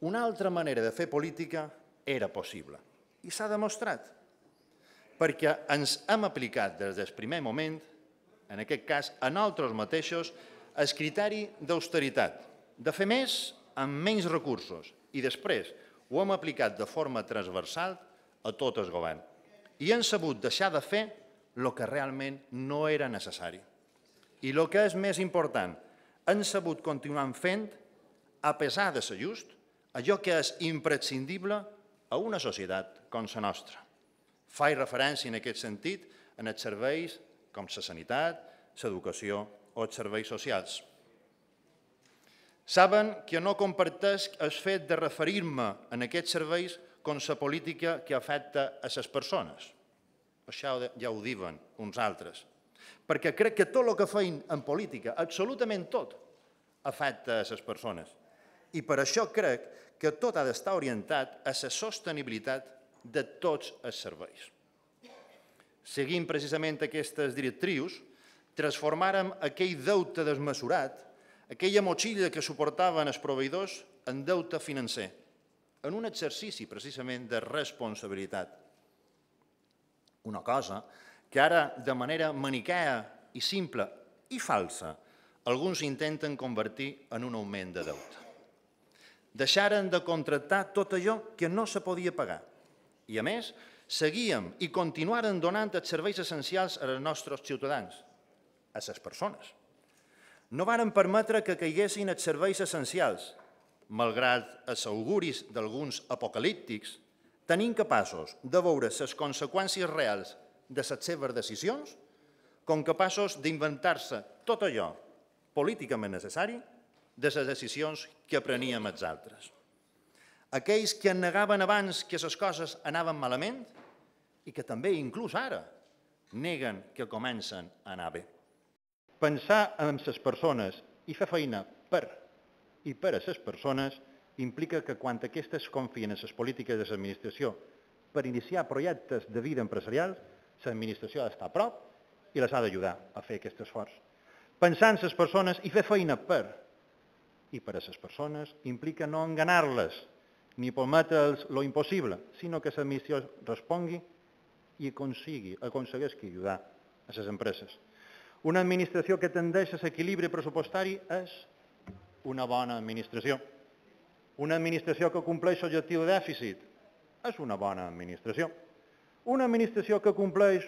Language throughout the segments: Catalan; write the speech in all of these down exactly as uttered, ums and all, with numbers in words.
una altra manera de fer política era possible. I s'ha demostrat, perquè ens hem aplicat des del primer moment, en aquest cas a nosaltres mateixos, el criteri d'austeritat, de fer més amb menys recursos, i després ho hem aplicat de forma transversal a tot el govern. I hem sabut deixar de fer el que realment no era necessari. I el que és més important, hem sabut continuar fent, a pesar de l'ajust, allò que és imprescindible a una societat com la nostra. Faig referència en aquest sentit en els serveis com la sanitat, l'educació o els serveis socials. Saben que no comparteix el fet de referir-me en aquests serveis com la política que afecta a les persones. Això ja ho diuen uns altres. Perquè crec que tot el que feim en política, absolutament tot, afecta a les persones. I per això crec que tot ha d'estar orientat a la sostenibilitat de tots els serveis. Seguint precisament aquestes directrius, transformàrem aquell deute desmesurat, aquella motxilla que suportaven els proveïdors en deute financer, en un exercici precisament de responsabilitat. Una cosa que ara, de manera maniquea i simple i falsa, alguns intenten convertir en un augment de deute. Deixaren de contractar tot allò que no se podia pagar. I, a més, seguíem i continuaren donant els serveis essencials als nostres ciutadans, a les persones. No varen permetre que caiguessin els serveis essencials, malgrat els auguris d'alguns apocalíptics, tenint capaços de veure les conseqüències reals de les seves decisions, com capaços d'inventar-se tot allò políticament necessari de les decisions que preníem els altres. Aquells que negaven abans que les coses anaven malament i que també, inclús ara, neguen que comencen a anar bé. Pensar en les persones i fer feina per i per a les persones implica que quan aquestes confien en les polítiques de l'administració per iniciar projectes de vida empresarials, l'administració ha d'estar a prop i les ha d'ajudar a fer aquest esforç. Pensar en les persones i fer feina per i per a les persones implica no enganar-les ni prometre'ls lo impossible, sinó que l'administració respongui i aconsegueixi ajudar a les empreses. Una administració que tendeix a l'equilibri pressupostari és una bona administració. Una administració que compleix l'objectiu de dèficit és una bona administració. Una administració que compleix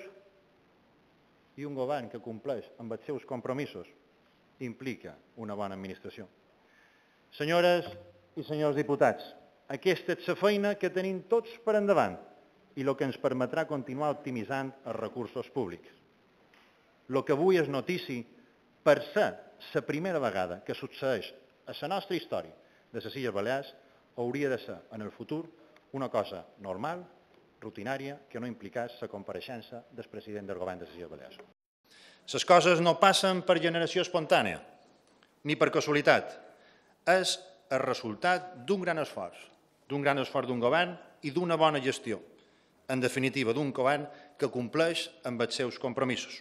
i un govern que compleix amb els seus compromisos implica una bona administració. Senyores i senyors diputats, aquesta és la feina que tenim tots per endavant i el que ens permetrà continuar optimitzant els recursos públics. El que avui és notícia per ser la primera vegada que succeeix a la nostra història de les Illes Balears hauria de ser en el futur una cosa normal, rutinària, que no implicés la compareixença del president del govern de les Illes Balears. Les coses no passen per generació espontània, ni per casualitat. És el resultat d'un gran esforç, d'un gran esforç d'un govern i d'una bona gestió. En definitiva, d'un govern que compleix amb els seus compromisos.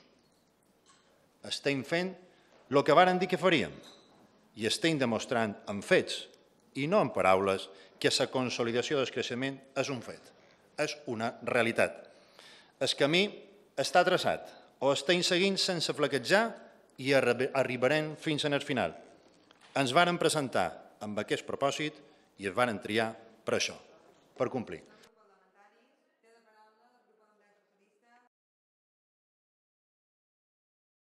Estem fent el que varen dir que faríem i estem demostrant amb fets i no amb paraules que la consolidació del creixement és un fet, és una realitat. El camí està traçat, ho estem seguint sense flaquejar i arribarem fins al final. Ens varen presentar amb aquest propòsit i es varen triar per això, per complir.